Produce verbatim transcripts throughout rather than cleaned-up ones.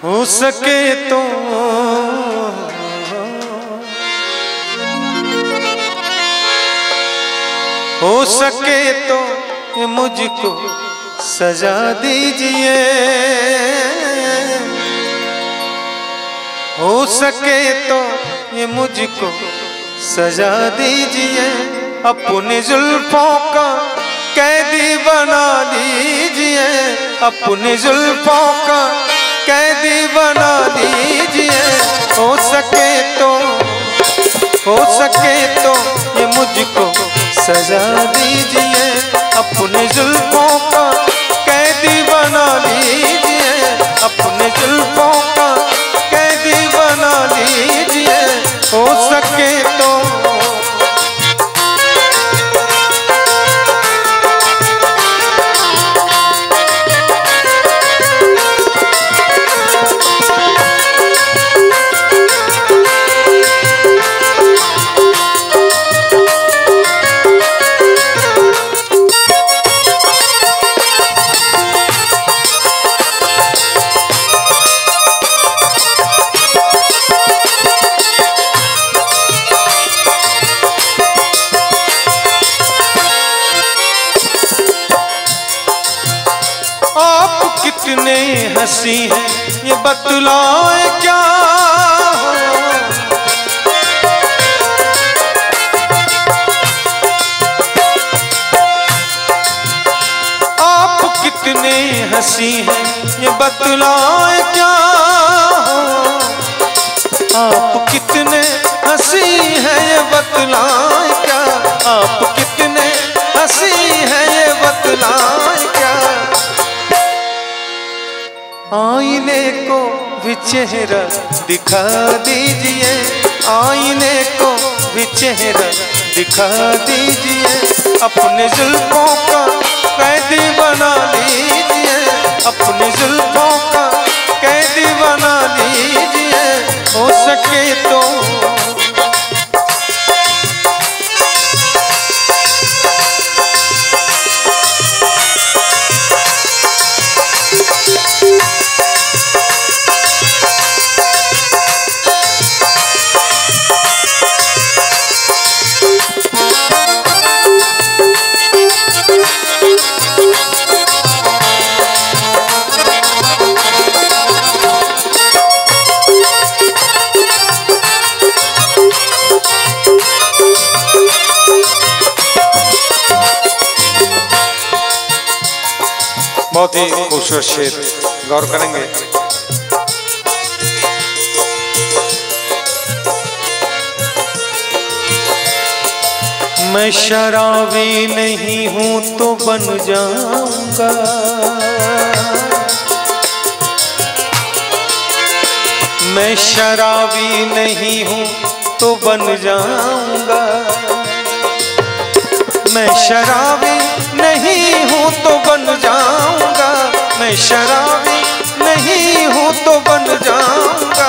हो सके तो हो सके तो ये मुझको सजा दीजिए, हो सके तो ये मुझको सजा दीजिए, अपनी जुल्फों का कैदी बना लीजिए, अपनी जुल्फों का कैदी बना लीजिए। हो सके तो हो सके तो ये मुझको सजा दीजिए, अपने जुल्फों का कैदी बना लीजिए, अपने जुल्फों का कैदी बना लीजिए। हो सके तो कितने हंसी हैं ये बतलाए क्या, आप कितने हंसी हैं ये बतलाए क्या, आप कितने हंसी हैं ये बतलाए क्या, आप कितने हंसी हैं ये बतलाए क्या। आईने को भी चेहरा दिखा दीजिए, आईने को भी चेहरा दिखा दीजिए, अपने जुल्फों का कैदी बना लीजिए, अपने जुल्फों का कैदी बना लीजिए। हो सके तो बहुत ही खूबसूरत शेर, गौर करेंगे। मैं शराबी नहीं हूं तो बन जाऊंगा, मैं शराबी नहीं हूं तो बन जाऊंगा, मैं शराबी नहीं हूं तो बन जाऊंगा, मैं शराबी नहीं हूं तो बन जाऊंगा,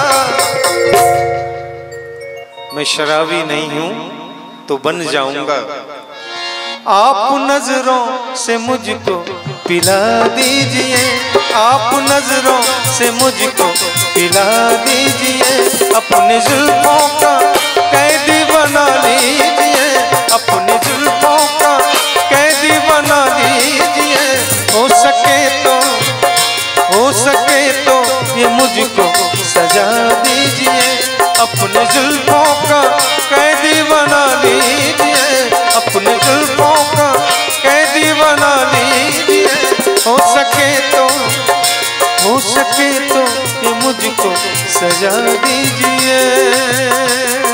मैं शराबी नहीं हूं तो बन जाऊंगा। आप नजरों से मुझको पिला दीजिए, आप नजरों से मुझको पिला दीजिए, अपने जुल्फों का कैदी बना लीजिए, अपने जुल्फों का कैदी बना लीजिए। हो सके तो हो सके तो ये मुझको सजा दीजिए, अपने जुल्फों का कैदी बना लीजिए, अपने जुल्फों का कैदी बना लीजिए। हो सके तो हो सके तो ये मुझको सजा दीजिए।